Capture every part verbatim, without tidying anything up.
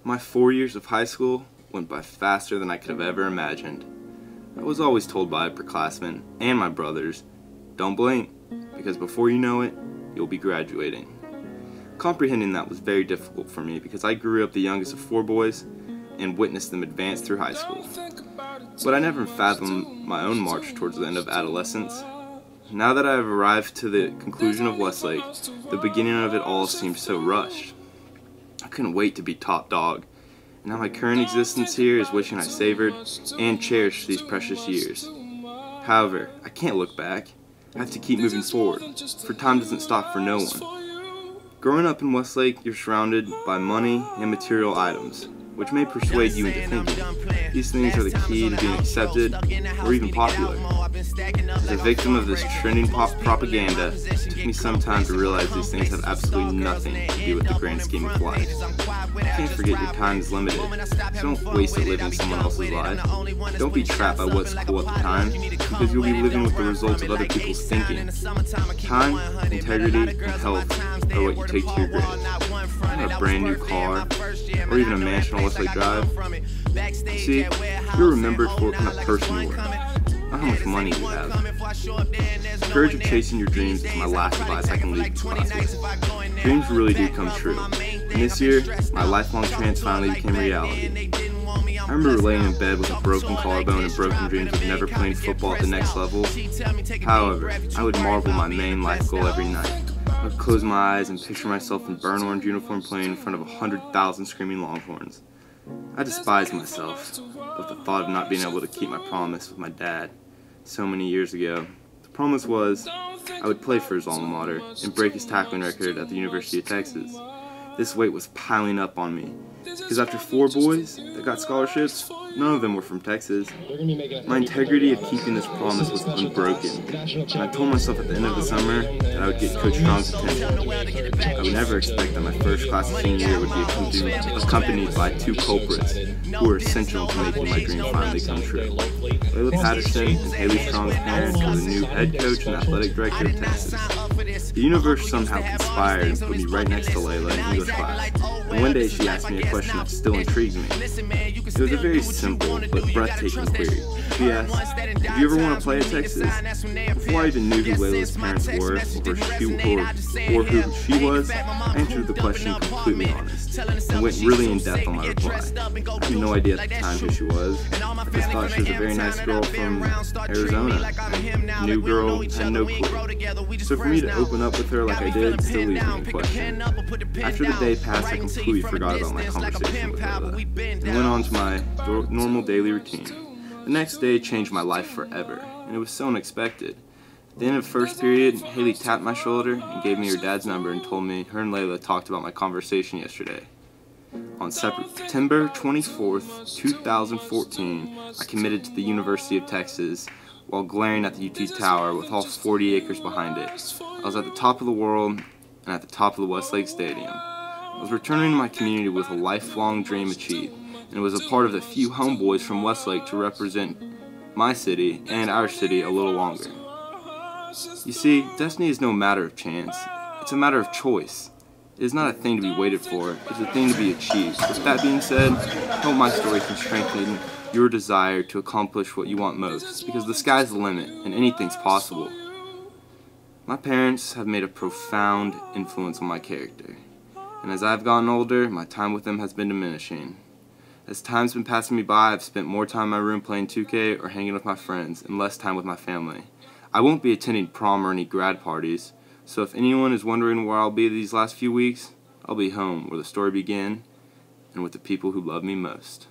My four years of high school went by faster than I could have ever imagined. I was always told by upperclassmen and my brothers, don't blink, because before you know it, you'll be graduating. Comprehending that was very difficult for me because I grew up the youngest of four boys and witnessed them advance through high school. But I never fathomed my own march towards the end of adolescence. Now that I have arrived to the conclusion of Westlake, the beginning of it all seemed so rushed. I couldn't wait to be top dog. Now my current existence here is wishing I savored and cherished these precious years. However, I can't look back. I have to keep moving forward, for time doesn't stop for no one. Growing up in Westlake, you're surrounded by money and material items, which may persuade you into thinking these things are the key to being accepted or even popular. As a victim of this trending pop propaganda, it took me some time to realize these things have absolutely nothing to do with the grand scheme of life. You can't forget your time is limited, so don't waste it living someone else's life. Don't be trapped by what's cool at the time, because you'll be living with the results of other people's thinking. Time, integrity, and health are what you take to your grave. Not a brand new car, or even a mansion on Westlake Drive. See, you're remembered for what kind of person you were, not how much money you have. The courage of chasing your dreams is my last advice I can leave this class with. Dreams really do come true. And this year, my lifelong trance finally became reality. I remember laying in bed with a broken collarbone and broken dreams of never playing football at the next level. However, I would marvel my main life goal every night. I would close my eyes and picture myself in burnt orange uniform playing in front of a hundred thousand screaming Longhorns. I despised myself with the thought of not being able to keep my promise with my dad so many years ago. The promise was I would play for his alma mater and break his tackling record at the University of Texas. This weight was piling up on me, because after four boys that got scholarships, none of them were from Texas. My integrity of keeping this promise was unbroken, and I told myself at the end of the summer that I would get Coach Strong's attention. I would never expect that my first class of senior year would be accompanied by two culprits who were essential to making my dream finally come true. Layla Patterson and Haley Strong's parents were the new head coach and athletic director of Texas. The universe somehow conspired and put me right next to Layla in English class, and one day she asked me a question that still intrigued me. It was a very simple but breathtaking query. She asked, "Did you ever want to play at Texas?" Before I even knew who Layla's parents were, or, she, or, or who she was, I answered the question completely honest, and went really in depth on my reply. I had no idea at the time who she was. I just thought she was a very nice girl from Arizona. New girl, had no clue. So for me to open up with her like I did still leaves me in question. After the day passed, I completely forgot about my conversation with Layla, and went on to my normal daily routine. The next day changed my life forever, and it was so unexpected. At the end of first period, Haley tapped my shoulder and gave me her dad's number and told me her and Layla talked about my conversation yesterday. On September twenty-fourth, two thousand fourteen, I committed to the University of Texas while glaring at the U T Tower with all forty acres behind it. I was at the top of the world and at the top of the Westlake Stadium. I was returning to my community with a lifelong dream achieved, and was a part of the few homeboys from Westlake to represent my city and our city a little longer. You see, destiny is no matter of chance, it's a matter of choice. It is not a thing to be waited for, it's a thing to be achieved. With that being said, I hope my story can strengthen your desire to accomplish what you want most, because the sky's the limit and anything's possible. My parents have made a profound influence on my character, and as I've gotten older, my time with them has been diminishing. As time's been passing me by, I've spent more time in my room playing two K or hanging with my friends, and less time with my family. I won't be attending prom or any grad parties, so if anyone is wondering where I'll be these last few weeks, I'll be home where the story began, and with the people who love me most.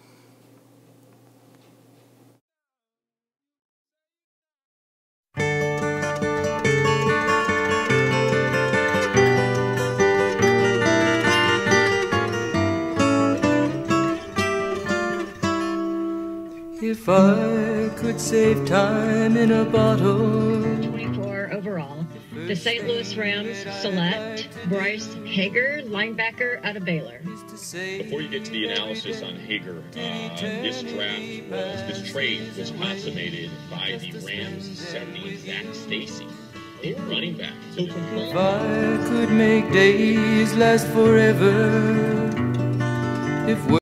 If I could save time in a bottle. twenty-four overall. The Saint Louis Rams select Bryce Hager, linebacker out of Baylor. Before you get to the analysis on Hager, uh, this draft was, this trade was consummated by the Rams sending Zach Stacy, a running back, to the If I could make days last forever. If